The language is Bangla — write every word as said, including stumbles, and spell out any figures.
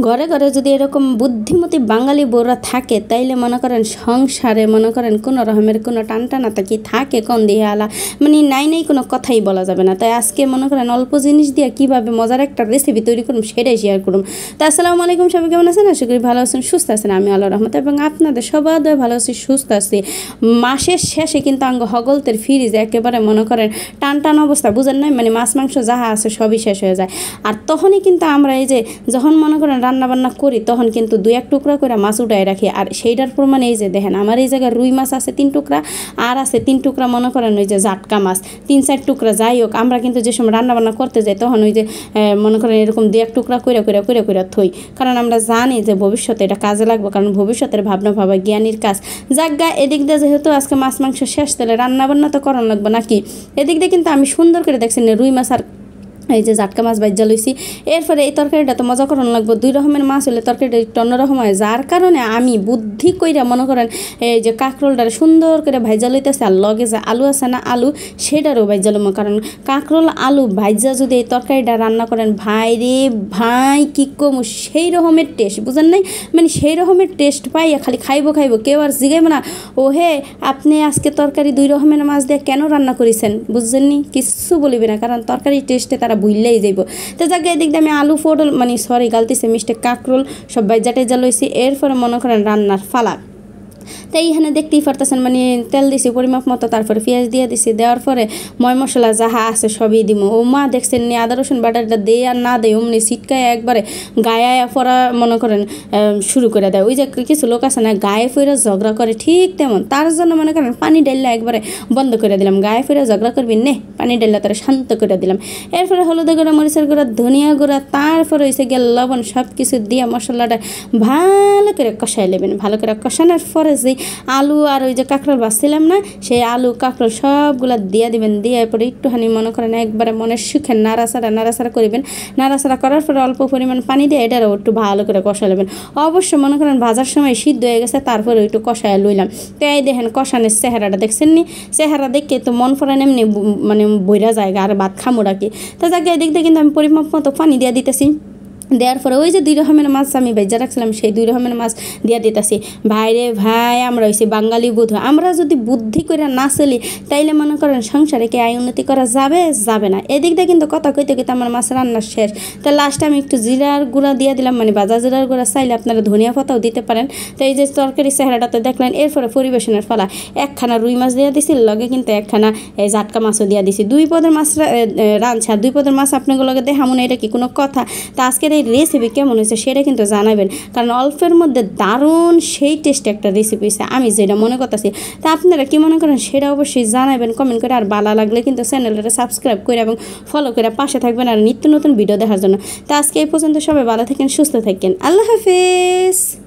ঘরে ঘরে যদি এরকম বুদ্ধিমতী বাঙালি বউরা থাকে তাইলে মনে করেন সংসারে মনে করেন কোনো রকমের কোনো টানটানাতা কি থাকে কোন দিয়ে আলা মানে নাই নাই কোনো কথাই বলা যাবে না। তাই আজকে মনে করেন অল্প জিনিস দিয়ে কীভাবে মজার একটা রেসিপি তৈরি করুন সেটাই শেয়ার করুন। তা আসসালামু আলাইকুম, সবাই কেমন আছেন? আশা করি ভালো আছেন, সুস্থ আছেন। আমি আল্লাহর রহমত এবং আপনাদের সবার দয়ে ভালো আছি, সুস্থ আছি। মাসের শেষে কিন্তু আঙ্গ হগলতের ফ্রিজে একেবারে মনে করেন টান টান অবস্থা, বুঝেন নাই, মানে মাছ মাংস যাহা আছে সবই শেষ হয়ে যায়। আর তখনই কিন্তু আমরা এই যে যখন মনে করেন রান্না বান্না করি তখন কিন্তু দুই এক টুকরা করে মাছ উঠাই রাখি। আর সেইটার প্রমাণ এই যে দেখেন আমার এই জায়গায় রুই মাছ আছে তিন টুকরা, আর আছে তিন টুকরা মনে করেন ওই যে জাটকা মাছ তিন চার টুকরা। যাই হোক, আমরা কিন্তু যে সময় রান্না বান্না করতে যাই তখন ওই যে মনে করেন এরকম দুই এক টুকরা করে করে করে করে থই, কারণ আমরা জানি যে ভবিষ্যতে এটা কাজে লাগবে, কারণ ভবিষ্যতের ভাবনা ভাবা জ্ঞানীর কাজ। যাজ্ঞা এদিক দিয়ে যেহেতু আজকে মাছ মাংস শেষ, তাহলে রান্না বান্না তো করানো লাগবে নাকি। এদিক দিয়ে কিন্তু আমি সুন্দর করে দেখছি রুই মাছ আর এই যে জাটকা মাছ ভাজ্যা লইছি। এরপরে এই তরকারিটা তো মজা করানো লাগবে, দুই রকমের মাছ হলে তরকারিটা একটু অন্যরকম হয়, যার কারণে আমি বুদ্ধি কইরা মনে করেন এই যে কাঁকরোলটা সুন্দর করে ভাজ্যা লইতেছে। আর লগে যে আলু আছে না আলু, সেটারও ভাজ্যা লইব, কারণ কাঁকরোল আলু ভাজ্যা যদি এই তরকারিটা রান্না করেন ভাই রে ভাই কী কমু, সেই রকমের টেস্ট, বুঝেন নাই, মানে সেই রকমের টেস্ট পাইয়া খালি খাইবো খাইবো, কেউ আর জিগাইব না ও হে আপনি আজকে তরকারি দুই রকমের মাছ দিয়ে কেন রান্না করেছেন, বুঝছেন নি, কিচ্ছু বলিবে না, কারণ তরকারি টেস্টে তারা বুঝলেই যাইব। তো যাকে এদিক দিয়ে আমি আলু পটল মানে সরি গালতিছে মিষ্টি কাঁকরোল সব ভাজ্যা টাজ্যা লইছি। এরপরে মনে করেন রান্নার ফালা। তাই এখানে দেখতেই পারতেছেন মানে তেল দিছি পরিমাপ মতো, তারপরে পেঁয়াজ দিয়ে দিছি, দেওয়ার পরে ময় মশলা যাহা আছে সবই দিব। ও মা দেখছেন নি আদা রসুন বাটারটা দেয় আর না দেয় অমনি সিটকায় একবারে গায়ে পড়া মনে করেন শুরু করে দেয়। ওই যে কিছু লোক আছে না গায়ে ফিরে ঝগড়া করে, ঠিক তেমন তার জন্য মনে করেন পানি ডাইলা একবারে বন্ধ করে দিলাম। গায়ে ফিরে ঝগড়া করবি নে, পানি ডাইলা তারা শান্ত করে দিলাম। এরপরে হলুদ গুঁড়া মরিচের গুঁড়া ধনিয়া গুঁড়া তারপরে হয়েছে গিয়ে লবণ সব কিছু দিয়ে মশলাটা ভালো করে কষাই নেবেন। ভালো করে কষানোর পরে যে আলু আর ওই যে কাঁকরোল বাছছিলাম না, সেই আলু কাঁকরোল সবগুলা দিয়ে দিবেন। দিয়ে এরপরে একটুখানি মনে করেন একবারে মনের সুখে নাড়াচাড়া নাড়াচাড়া করবেন। নাড়াচাড়া করার পরে অল্প পরিমাণ পানি দিয়ে এটারও একটু ভালো করে কষা নেবেন। অবশ্যই মনে করেন ভাজার সময় সিদ্ধ হয়ে গেছে, তারপরে একটু কষায় লইলাম। তো এই দেখেন কষানের চেহারাটা দেখছেন নি, চেহারা দেখে তো মন পড়েন এমনি মানে বইরা জায়গা আর ভাত খামো রাখি। তো যাকে এদিক দিয়ে কিন্তু আমি পরিমাপ মতো পানি দিয়ে দিতেছি। দেওয়ার পরে ওই যে দুই রকমের মাছ আমি ভেজা রাখছিলাম সেই দুই রকমের মাছ দিয়ে দিতেছি। ভাই রে ভাই, আমরা হয়েছি বাঙালি বুধ, আমরা যদি বুদ্ধি করে না চলি তাইলে মনে করেন সংসারে কি আয় উন্নতি করা যাবে যাবে না। এদিক দিয়ে কিন্তু কথা কইতে কইতে আমার মাছ রান্না শেষ। তো লাস্টে আমি একটু জিরার গুঁড়া দিয়ে দিলাম, মানে ভাজা জিরার গুঁড়া, চাইলে আপনারা ধনিয়া পাতাও দিতে পারেন। তো এই যে তরকারি চেহারাটা তো দেখলেন। এরপরে পরিবেশনের ফলা একখানা রুই মাছ দিয়ে দিছি, লগে কিন্তু একখানা এই জাটকা মাছও দিয়ে দিছি। দুই পদের মাছ রাঁধছে, আর দুই পদের মাছ আপনাগুলোকে দেখামো, এটা কি কোনো কথা? তা আজকের এই রেসিপি কেমন হয়েছে সেটা কিন্তু জানাবেন, কারণ অল্পের মধ্যে দারুণ সেই টেস্টে একটা রেসিপি হয়েছে আমি যেটা মনে করতেছি। তা আপনারা কি মনে করেন সেটা অবশ্যই জানাবেন কমেন্ট করে। আর ভালো লাগলে কিন্তু চ্যানেলটা সাবস্ক্রাইব করে এবং ফলো করে পাশে থাকবেন আর নিত্য নতুন ভিডিও দেখার জন্য। তা আজকে এই পর্যন্ত সবাই ভালো থাকেন, সুস্থ থাকেন, আল্লাহ হাফেজ।